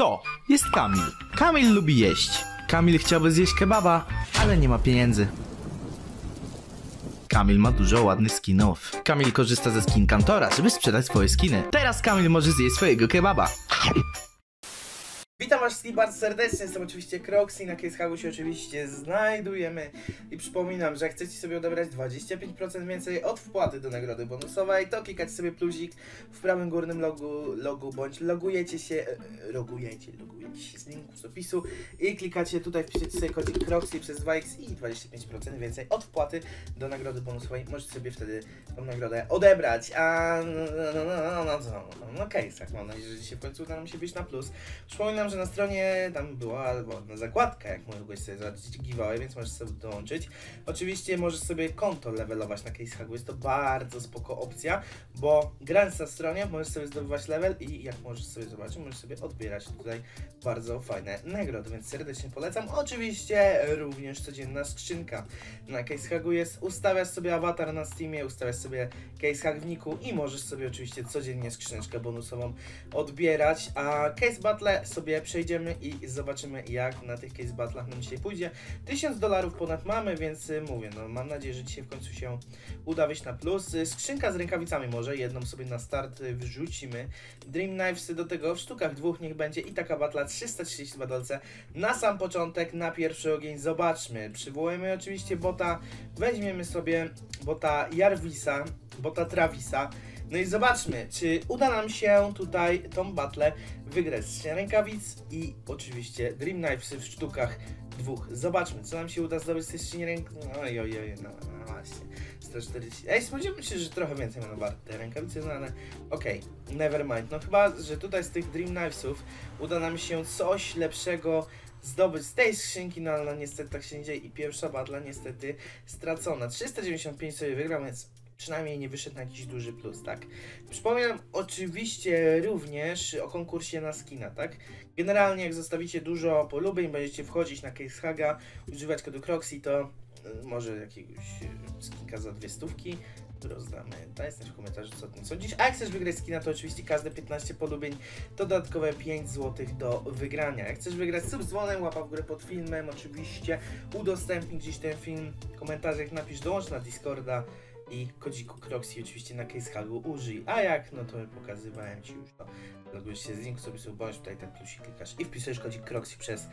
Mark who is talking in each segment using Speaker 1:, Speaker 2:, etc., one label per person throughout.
Speaker 1: To jest Kamil. Kamil lubi jeść. Kamil chciałby zjeść kebaba, ale nie ma pieniędzy. Kamil ma dużo ładnych skinów. Kamil korzysta ze skin Kantora, żeby sprzedać swoje skiny. Teraz Kamil może zjeść swojego kebaba.
Speaker 2: Witam was wszystkich bardzo serdecznie, jestem oczywiście Kroxy, na CaseHagu się oczywiście znajdujemy i przypominam, że jak chcecie sobie odebrać 25% więcej od wpłaty do nagrody bonusowej, to klikacie sobie plusik w prawym górnym logu bądź logujecie się z linku z opisu i klikacie tutaj, wpiszecie sobie kodzik Kroxy przez 2x i 25% więcej od wpłaty do nagrody bonusowej, możecie sobie wtedy tą nagrodę odebrać, no CaseHag, mam nadzieję, że dzisiaj w końcu uda nam się wyjść na plus. Przypominam, że na stronie tam była ładna zakładka, jak mogłeś sobie zobaczyć giveaway, więc możesz sobie dołączyć. Oczywiście możesz sobie konto levelować na CaseHagu, jest to bardzo spoko opcja, bo grając na stronie możesz sobie zdobywać level i jak możesz sobie zobaczyć, możesz sobie odbierać tutaj bardzo fajne nagrody, więc serdecznie polecam. Oczywiście również codzienna skrzynka na CaseHagu jest, ustawiasz sobie awatar na Steamie, ustawiasz sobie CaseHag w niku i możesz sobie oczywiście codziennie skrzyneczkę bonusową odbierać, a Case Battle sobie przejdziemy i zobaczymy, jak na tych Case Battle'ach nam dzisiaj pójdzie. $1000 ponad mamy, więc mówię, no mam nadzieję, że dzisiaj w końcu się uda wyjść na plus. Skrzynka z rękawicami może, jedną sobie na start wrzucimy. Dream Knivesy do tego w sztukach dwóch niech będzie i taka batla 332 dolce na sam początek, na pierwszy ogień. Zobaczmy, przywołujemy oczywiście bota, weźmiemy sobie bota Jarvisa, bota Travisa. No i zobaczmy, czy uda nam się tutaj tą battlę wygrać z rękawic i oczywiście Dream Knivesy w sztukach dwóch. Zobaczmy, co nam się uda zdobyć z tej skrzyni rękawic. No właśnie. 140. Ej, spodziewałem się, że trochę więcej będą warte te rękawice, no ale okej, never mind. No chyba, że tutaj z tych Dream Knivesów uda nam się coś lepszego zdobyć z tej skrzynki, no ale niestety tak się nie dzieje i pierwsza battla niestety stracona. 395 sobie wygrał, więc przynajmniej nie wyszedł na jakiś duży plus, tak? Przypominam oczywiście również o konkursie na skina, tak? Generalnie jak zostawicie dużo polubień, będziecie wchodzić na CaseHaga, używać kodu Kroxy, to może jakiegoś skinka za 200 rozdamy. Daj znać w komentarzu, co o tym sądzisz. A jak chcesz wygrać skina, to oczywiście każde 15 polubień to dodatkowe 5 zł do wygrania. Jak chcesz wygrać, sub z dzwonem, łapa w górę pod filmem, oczywiście udostępnij gdzieś ten film, w komentarzach napisz, dołącz na Discorda i kodziku Kroxy oczywiście na CaseHagu użyj, a jak, no to pokazywałem Ci już to. Logujesz się z linku sobie bądź tutaj ten plusik klikasz i wpisujesz kodzik Kroxy przez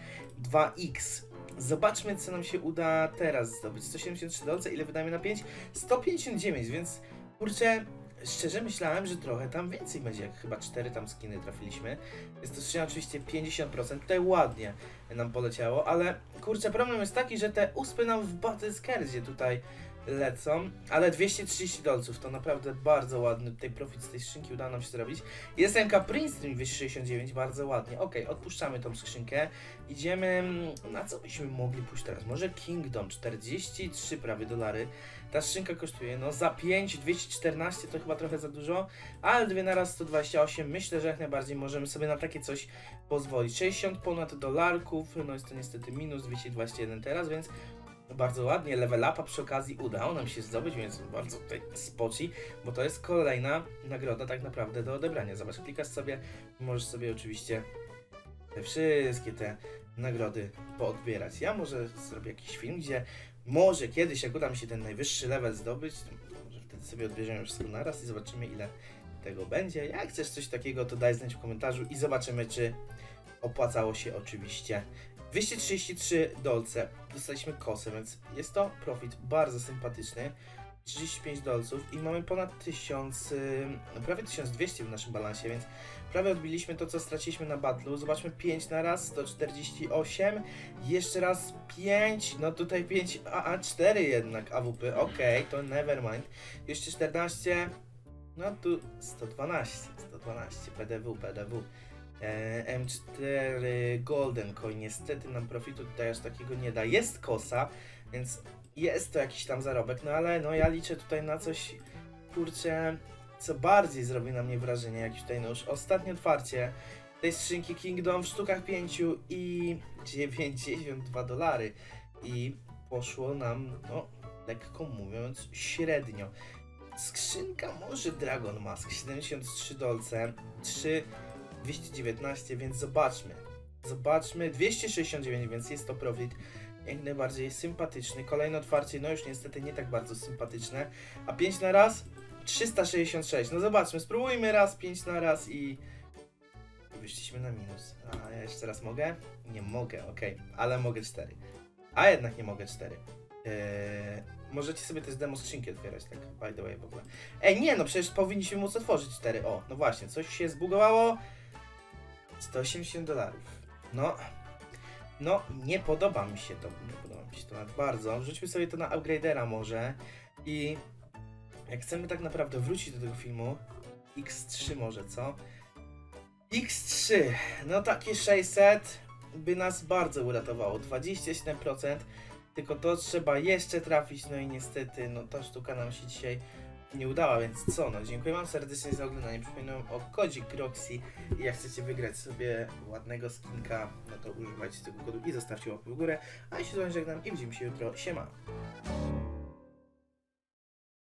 Speaker 2: 2x. Zobaczmy, co nam się uda teraz zdobyć. 173 dolce, ile wydamy na 5? 159, więc kurczę, szczerze myślałem, że trochę tam więcej będzie, jak chyba 4 tam skiny trafiliśmy. Jest to skrzynia oczywiście 50%, tutaj ładnie nam poleciało, ale kurczę, problem jest taki, że te uspy nam w Battlescardzie tutaj lecą, ale 230 dolców to naprawdę bardzo ładny tutaj profit z tej skrzynki udało nam się zrobić. Jest MK Princeton 269, bardzo ładnie. Ok, odpuszczamy tą skrzynkę. Idziemy, na co byśmy mogli pójść teraz? Może Kingdom, 43 prawie dolary. Ta skrzynka kosztuje, no za 5, 214 to chyba trochę za dużo, ale dwie na raz 128, myślę, że jak najbardziej możemy sobie na takie coś pozwolić. 60 ponad dolarków, no jest to niestety minus 221 teraz, więc bardzo ładnie, level upa przy okazji udało nam się zdobyć, więc bardzo tutaj spoci, bo to jest kolejna nagroda tak naprawdę do odebrania. Zobacz, klikasz sobie, możesz sobie oczywiście te wszystkie te nagrody poodbierać. Ja może zrobię jakiś film, gdzie może kiedyś, jak uda mi się ten najwyższy level zdobyć, to może wtedy sobie odbierzemy wszystko naraz i zobaczymy, ile tego będzie. Jak chcesz coś takiego, to daj znać w komentarzu i zobaczymy, czy opłacało się oczywiście. 233 dolce, dostaliśmy kosę, więc jest to profit bardzo sympatyczny. 35 dolców i mamy ponad 1000, prawie 1200 w naszym balansie, więc prawie odbiliśmy to, co straciliśmy na battlu. Zobaczmy, 5 na raz, 148, jeszcze raz 5, no tutaj 5, 4 jednak AWP, ok, to never mind. Jeszcze 14, no tu 112, PDW. M4 Golden Coin, niestety nam profitu tutaj aż takiego nie da. Jest kosa, więc jest to jakiś tam zarobek, no ale no ja liczę tutaj na coś, kurczę, co bardziej zrobi na mnie wrażenie, jak tutaj no już ostatnie otwarcie tej skrzynki Kingdom w sztukach 5 i 92 dolary i poszło nam, no lekko mówiąc, średnio. Skrzynka może Dragon Mask, 73 dolce, 3 219, więc zobaczmy. Zobaczmy, 269, więc jest to profit. Jak najbardziej sympatyczny. Kolejne otwarcie, no już niestety nie tak bardzo sympatyczne. A 5 na raz? 366. No zobaczmy, spróbujmy raz, 5 na raz i wyszliśmy na minus. A ja jeszcze raz mogę? Nie mogę, okej. Ale mogę 4. A jednak nie mogę 4. Możecie sobie też demo skrzynki otwierać, tak by the way w ogóle. Ej, nie, no przecież powinniśmy móc otworzyć 4. O, no właśnie, coś się zbugowało. $180. No, nie podoba mi się to. Nie podoba mi się to nawet bardzo. Wrzućmy sobie to na upgradera może. I jak chcemy tak naprawdę wrócić do tego filmu, X3 może, co? X3, no takie 600 by nas bardzo uratowało. 27%. Tylko to trzeba jeszcze trafić, no i niestety, no ta sztuka nam się dzisiaj nie udała, więc co, no dziękuję wam serdecznie za oglądanie. Przypominam o kodzie Roxy i jak chcecie wygrać sobie ładnego skinka, no to używajcie tego kodu i zostawcie łapę w górę. A ja się z wami żegnam i widzimy się jutro. Siema!